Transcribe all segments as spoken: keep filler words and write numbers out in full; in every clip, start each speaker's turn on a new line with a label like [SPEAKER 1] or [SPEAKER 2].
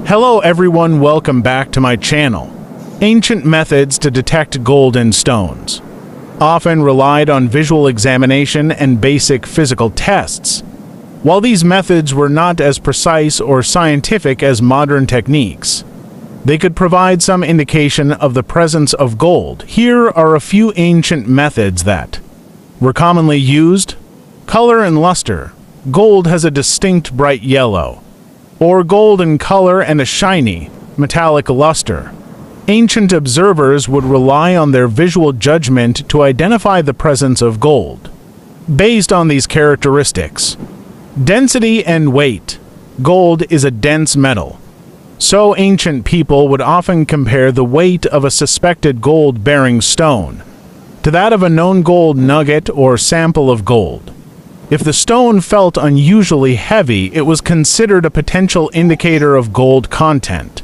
[SPEAKER 1] Hello everyone, welcome back to my channel. Ancient methods to detect gold in stones often relied on visual examination and basic physical tests. While these methods were not as precise or scientific as modern techniques, they could provide some indication of the presence of gold. Here are a few ancient methods that were commonly used. Color and luster. Gold has a distinct bright yellow, or gold in color and a shiny, metallic luster. Ancient observers would rely on their visual judgment to identify the presence of gold. Based on these characteristics, density and weight. Gold is a dense metal, so ancient people would often compare the weight of a suspected gold-bearing stone to that of a known gold nugget or sample of gold. If the stone felt unusually heavy, it was considered a potential indicator of gold content.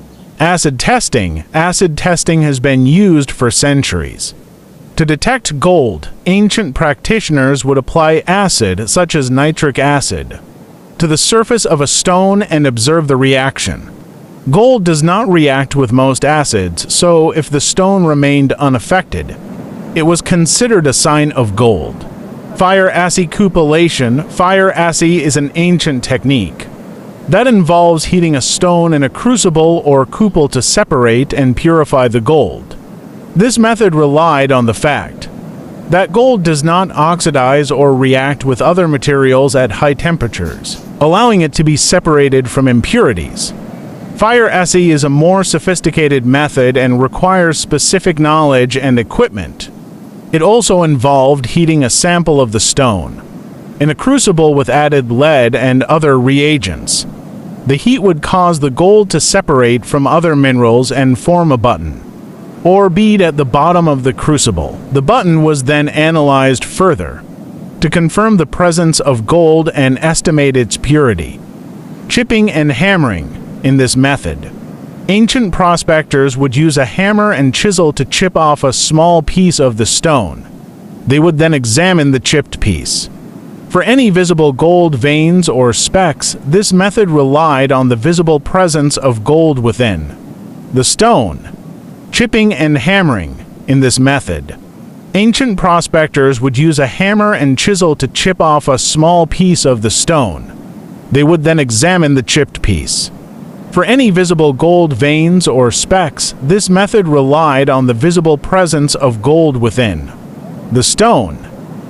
[SPEAKER 1] Acid testing. Acid testing has been used for centuries. To detect gold, ancient practitioners would apply acid, such as nitric acid, to the surface of a stone and observe the reaction. Gold does not react with most acids, so if the stone remained unaffected, it was considered a sign of gold. Fire acicupillation. Fire acci is an ancient technique that involves heating a stone in a crucible or cupel to separate and purify the gold. This method relied on the fact that gold does not oxidize or react with other materials at high temperatures, allowing it to be separated from impurities. Fire acci is a more sophisticated method and requires specific knowledge and equipment. It also involved heating a sample of the stone in a crucible with added lead and other reagents. The heat would cause the gold to separate from other minerals and form a button or bead at the bottom of the crucible. The button was then analyzed further to confirm the presence of gold and estimate its purity. Chipping and hammering. In this method, ancient prospectors would use a hammer and chisel to chip off a small piece of the stone. They would then examine the chipped piece for any visible gold veins or specks. This method relied on the visible presence of gold within the stone. Chipping and hammering. In this method, ancient prospectors would use a hammer and chisel to chip off a small piece of the stone. They would then examine the chipped piece for any visible gold veins or specks. This method relied on the visible presence of gold within the stone.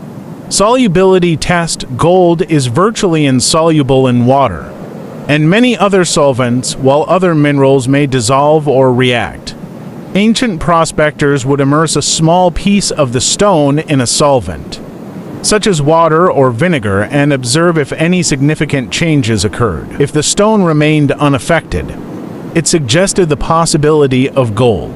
[SPEAKER 1] Solubility test. Gold is virtually insoluble in water and many other solvents, while other minerals may dissolve or react. Ancient prospectors would immerse a small piece of the stone in a solvent, such as water or vinegar, and observe if any significant changes occurred. If the stone remained unaffected, it suggested the possibility of gold.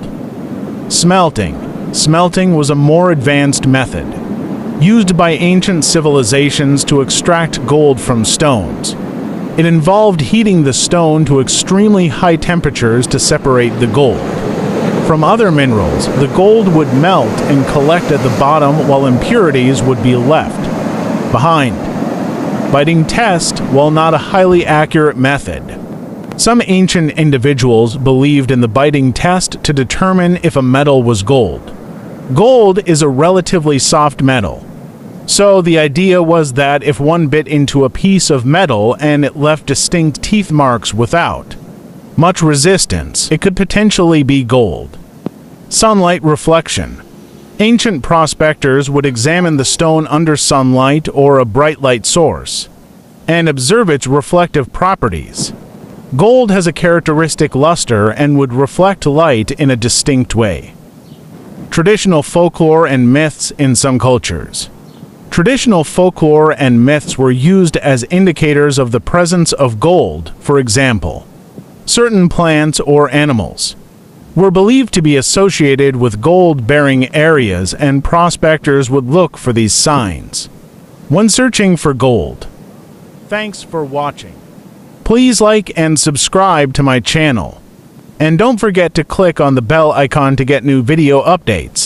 [SPEAKER 1] Smelting. Smelting was a more advanced method used by ancient civilizations to extract gold from stones. It involved heating the stone to extremely high temperatures to separate the gold from other minerals. The gold would melt and collect at the bottom, while impurities would be left behind. Biting test. While not a highly accurate method, some ancient individuals believed in the biting test to determine if a metal was gold. Gold is a relatively soft metal, so the idea was that if one bit into a piece of metal and it left distinct teeth marks without much resistance, it could potentially be gold. Sunlight reflection. Ancient prospectors would examine the stone under sunlight or a bright light source and observe its reflective properties. Gold has a characteristic luster and would reflect light in a distinct way. Traditional folklore and myths. In some cultures, traditional folklore and myths were used as indicators of the presence of gold. For example, certain plants or animals were believed to be associated with gold-bearing areas, and prospectors would look for these signs when searching for gold. Thanks for watching. Please like and subscribe to my channel, and don't forget to click on the bell icon to get new video updates.